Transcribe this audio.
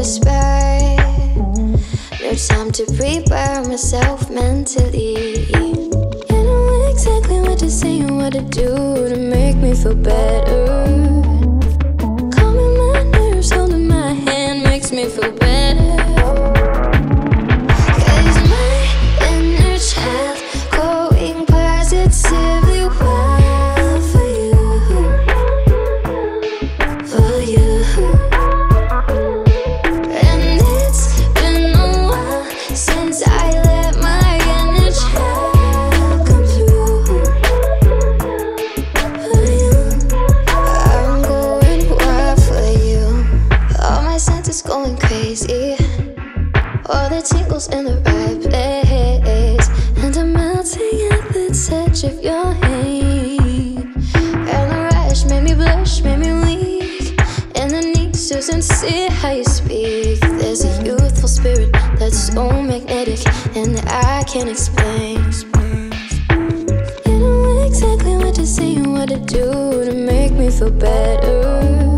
whisper. No time to prepare myself mentally. You know exactly what to say and what to do to make me feel better. Calming my nerves, holding my hand makes me feel better. Cause my inner child going positively wild for you, for you. And it's been a while since I let my inner child come through for you. I'm going wild for you. All my senses going crazy, all the tingles in the right place, and I'm melting at the touch of your hand. And the rush made me blush, made me weak, and the need so sincere how you speak. There's a youthful spirit that's so magnetic, and I can't explain. You know exactly what to say and what to do to make me feel better.